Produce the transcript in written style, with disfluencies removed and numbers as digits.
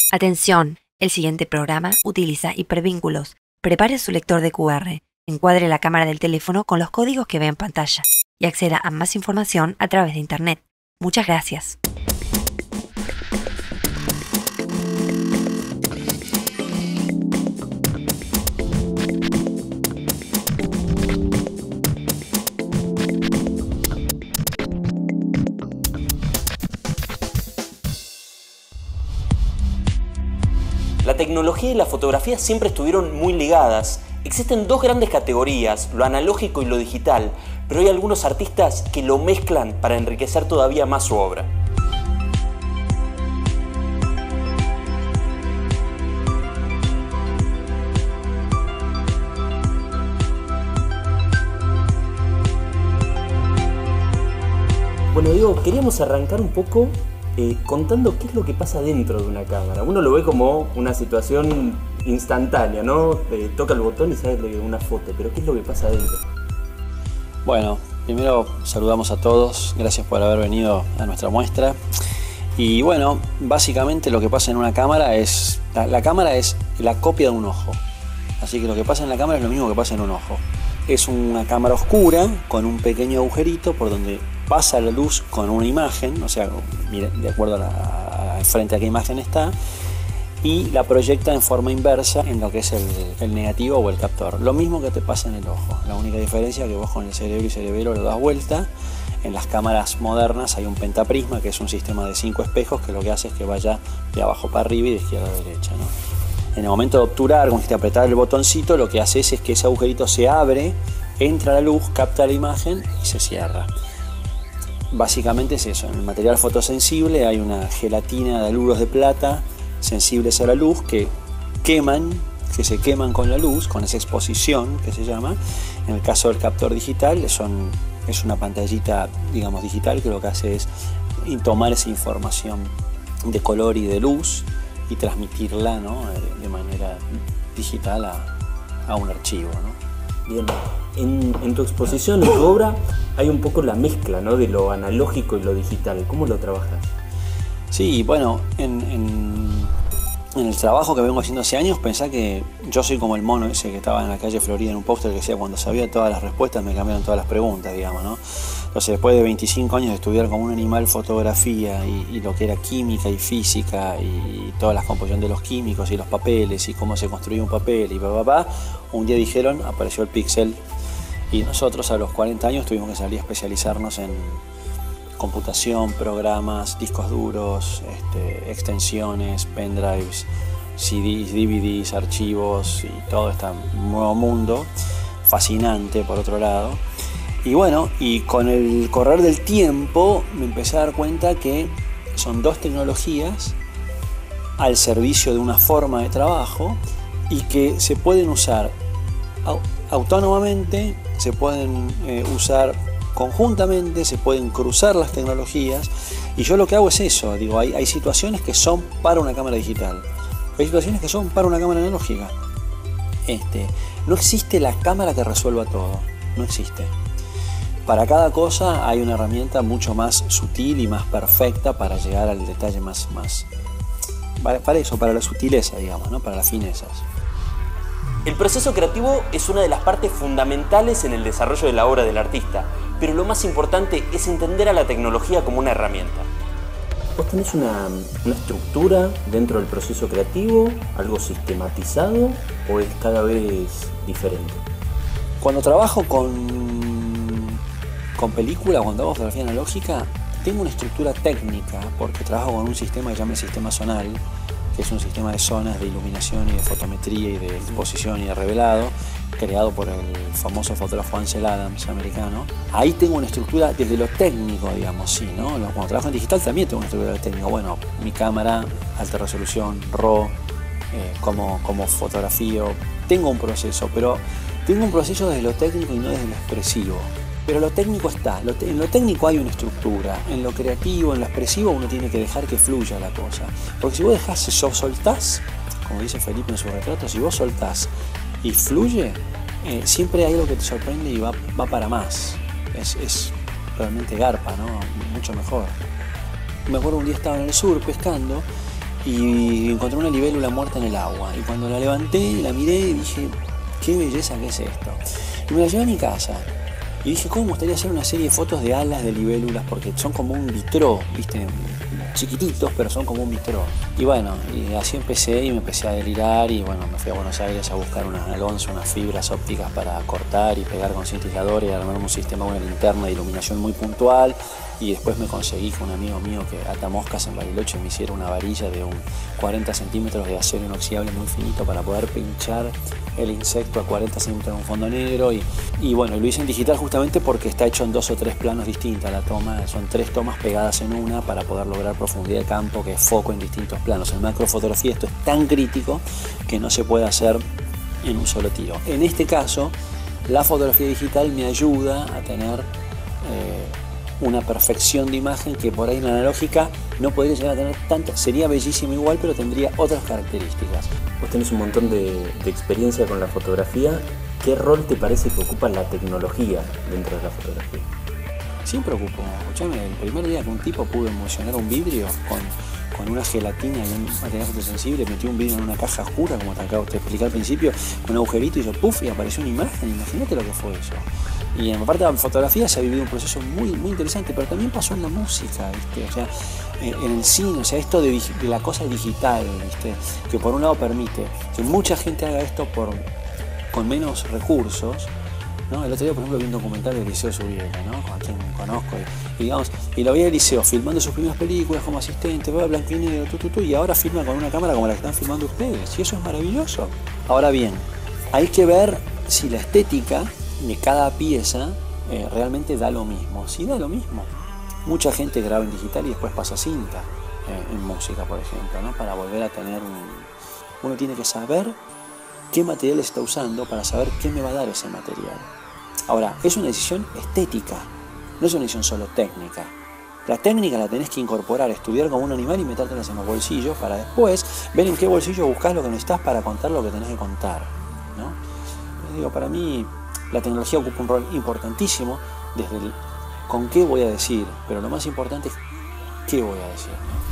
Atención, el siguiente programa utiliza hipervínculos. Prepare su lector de QR, encuadre la cámara del teléfono con los códigos que ve en pantalla y acceda a más información a través de Internet. Muchas gracias. La tecnología y la fotografía siempre estuvieron muy ligadas. Existen dos grandes categorías, lo analógico y lo digital, pero hay algunos artistas que lo mezclan para enriquecer todavía más su obra. Bueno, Diego, queríamos arrancar un poco contando qué es lo que pasa dentro de una cámara. Uno lo ve como una situación instantánea, ¿no? Toca el botón y sale una foto, pero ¿qué es lo que pasa dentro? Bueno, primero saludamos a todos, gracias por haber venido a nuestra muestra. Y bueno, básicamente lo que pasa en una cámara es... La cámara es la copia de un ojo. Así que lo que pasa en la cámara es lo mismo que pasa en un ojo. Es una cámara oscura con un pequeño agujerito por donde pasa la luz con una imagen, o sea, de acuerdo a frente a qué imagen está, y la proyecta en forma inversa en lo que es el negativo o el captor. Lo mismo que te pasa en el ojo. La única diferencia es que vos con el cerebro y cerebelo lo das vuelta. En las cámaras modernas hay un pentaprisma, que es un sistema de 5 espejos, que lo que hace es que vaya de abajo para arriba y de izquierda a derecha, ¿no? En el momento de obturar, con apretar el botoncito, lo que haces es que ese agujerito se abre, entra la luz, capta la imagen y se cierra. Básicamente es eso. En el material fotosensible hay una gelatina de aluros de plata sensibles a la luz que se queman con la luz, con esa exposición que se llama. En el caso del captor digital es una pantallita, digamos, digital, que lo que hace es tomar esa información de color y de luz y transmitirla, ¿no?, de manera digital a un archivo, ¿no? Bien, en tu exposición, en tu obra, hay un poco la mezcla, ¿no?, de lo analógico y lo digital. ¿Cómo lo trabajas? Sí, bueno, en el trabajo que vengo haciendo hace años, pensá que yo soy como el mono ese que estaba en la calle Florida en un póster que decía: cuando sabía todas las respuestas me cambiaron todas las preguntas, digamos, ¿no? Entonces, después de 25 años de estudiar como un animal fotografía y lo que era química y física y todas las composiciones de los químicos y los papeles y cómo se construía un papel y un día dijeron, apareció el píxel, y nosotros a los 40 años tuvimos que salir a especializarnos en computación, programas, discos duros, extensiones, pendrives, CDs, DVDs, archivos y todo este nuevo mundo fascinante por otro lado. Y bueno, y con el correr del tiempo me empecé a dar cuenta que son dos tecnologías al servicio de una forma de trabajo y que se pueden usar autónomamente, se pueden usar conjuntamente, se pueden cruzar las tecnologías. Y yo lo que hago es eso, digo, hay situaciones que son para una cámara digital, hay situaciones que son para una cámara analógica. No existe la cámara que resuelva todo, no existe. Para cada cosa hay una herramienta mucho más sutil y más perfecta para llegar al detalle más para eso, para la sutileza, digamos, ¿no?, para las finezas. El proceso creativo es una de las partes fundamentales en el desarrollo de la obra del artista, pero lo más importante es entender a la tecnología como una herramienta. ¿Vos tenés una estructura dentro del proceso creativo, algo sistematizado, o es cada vez diferente? Cuando trabajo con película, cuando hago fotografía analógica, tengo una estructura técnica, porque trabajo con un sistema que se llama el sistema zonal, que es un sistema de zonas de iluminación y de fotometría y de exposición y de revelado, creado por el famoso fotógrafo Ansel Adams, americano. Ahí tengo una estructura desde lo técnico, digamos, sí, ¿no? Cuando trabajo en digital también tengo una estructura técnica. Bueno, mi cámara, alta resolución, RAW, como fotografío, tengo un proceso, pero tengo un proceso desde lo técnico y no desde lo expresivo. Pero lo técnico está, en lo técnico hay una estructura, en lo creativo, en lo expresivo uno tiene que dejar que fluya la cosa. Porque si vos dejás, soltás, como dice Felipe en su retrato, si vos soltás y fluye, siempre hay algo que te sorprende y va para más. Es realmente garpa, ¿no? Mucho mejor. Me acuerdo un día estaba en el sur pescando y encontré una libélula muerta en el agua. Y cuando la levanté, la miré y dije, qué belleza que es esto. Y me la llevé a mi casa. Y dije, ¿cómo me gustaría hacer una serie de fotos de alas de libélulas? Porque son como un vitró, ¿viste? Chiquititos, pero son como un vitró. Y bueno, y así empecé y me empecé a delirar y bueno, me fui a Buenos Aires a buscar unas Alonso, unas fibras ópticas para cortar y pegar con cintiladores y armar un sistema, una linterna de iluminación muy puntual. Y después me conseguí con un amigo mío que ata moscas en Bariloche me hiciera una varilla de 40 centímetros de acero inoxidable muy finito para poder pinchar el insecto a 40 centímetros en un fondo negro y bueno, lo hice en digital justamente porque está hecho en 2 o 3 planos distintos. La toma son 3 tomas pegadas en una para poder lograr profundidad de campo, que es foco en distintos planos. En macrofotografía esto es tan crítico que no se puede hacer en un solo tiro. En este caso, la fotografía digital me ayuda a tener una perfección de imagen que por ahí en la analógica no podría llegar a tener tanto. Sería bellísimo igual, pero tendría otras características. Vos tenés un montón de experiencia con la fotografía. ¿Qué rol te parece que ocupa la tecnología dentro de la fotografía? Siempre ocupo. Escuchame, el primer día que un tipo pudo emulsionar un vidrio con una gelatina y un material fotosensible, metió un vidrio en una caja oscura, como te acabo de explicar al principio, con un agujerito y hizo puff y apareció una imagen. Imagínate lo que fue eso. Y en parte de la fotografía se ha vivido un proceso muy, muy interesante, pero también pasó en la música, ¿viste? O sea, en el cine, o sea, esto de la cosa digital, ¿viste? Que por un lado permite que mucha gente haga esto con menos recursos, ¿no? El otro día, por ejemplo, vi un documental de Eliseo Subiela, ¿no? A quien conozco, y lo vi a Eliseo filmando sus primeras películas como asistente, blanco y negro, y ahora filma con una cámara como la que están filmando ustedes, y eso es maravilloso. Ahora bien, hay que ver si la estética de cada pieza realmente da lo mismo. Si da lo mismo, mucha gente graba en digital y después pasa cinta en música, por ejemplo, ¿no? Para volver a tener uno tiene que saber qué material está usando para saber qué me va a dar ese material. Ahora, es una decisión estética, no es una decisión solo técnica. La técnica la tenés que incorporar, estudiar como un animal y metértelas en los bolsillos para después ver en qué bolsillo buscás lo que necesitas para contar lo que tenés que contar, ¿no? Digo, para mí la tecnología ocupa un rol importantísimo desde el con qué voy a decir, pero lo más importante es qué voy a decir, ¿no?